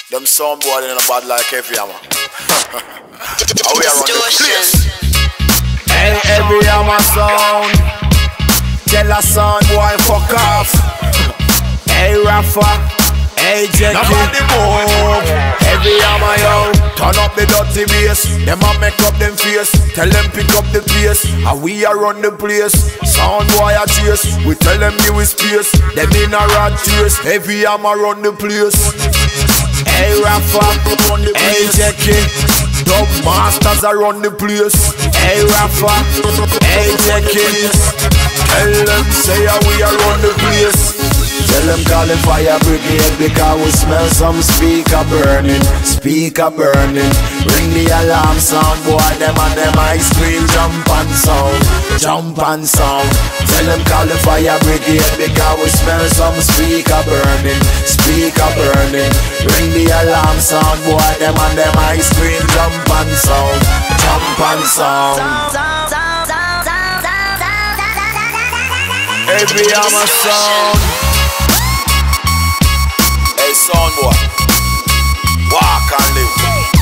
Them soundboard in a bad like heavy hammer. How we are on the place? Hey, heavy hammer sound. Tell a sound boy fuck off. Hey, Rafa. Hey, Jackie. Nobody move. Heavy hammer yo. Turn up the dirty bass. Them a make up them face. Tell them pick up the pace. And we are run the place. Sound boy a chase. We tell them give us space. Them in a rat chase. Heavy hammer run the place. Hey Rafa, hey Jackie, dub masters are run the place. Hey Rafa, hey Jackie, tell them say we are run the place. Tell them call the fire brigade because we smell some speaker burning. Speaker burning. Ring the alarm sound, boy, them and them ice cream jump and sound. Jump and sound. Tell them call the fire brigade because we smell some speaker burning. Speaker burning. Ring the alarm sound, boy, them and them ice cream jump and sound. Jump and sound. Every hammer sound. Soundboy, walk and live,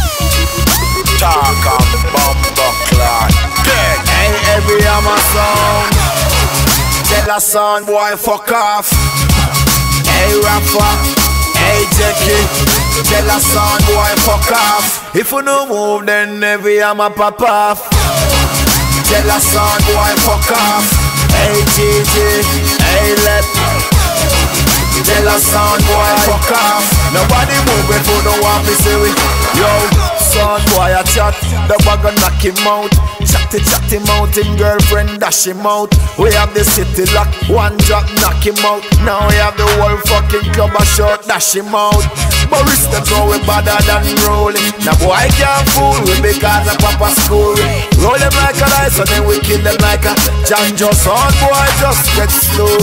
talk and bumper clock. Hey, every hammer sound. Tell a sound boy fuck off. Hey Rafa, hey Jackie, tell a sound boy fuck off. If you no move then every hammer pop off. Tell a sound boy fuck off. Hey GG, hey Lep. Tell a sound boy fuck off. Nobody move if you don't want me see it. Yo, sound boy a chat, the bag a knock him out. Chatty mountain girlfriend dash him out. We have the city lock, one drop knock him out. Now we have the whole fucking club a short dash him out. But we still go we better than rolling. Now boy can't fool we because of Papa school. Roll them like a dice and then we kill them like a Janjo. Sound boy just get slow.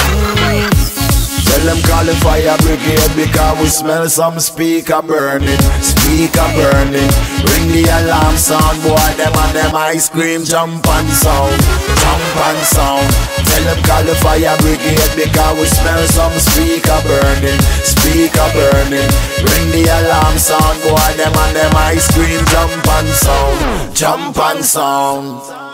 Tell them call the fire brigade because we smell some speaker burning. Speaker burning. Ring the alarm sound, boy, them and them ice cream jump and sound. Jump and sound. Tell them call the fire brigade because we smell some speaker burning. Speaker burning. Ring the alarm sound, boy, them and them ice cream jump and sound. Jump and sound.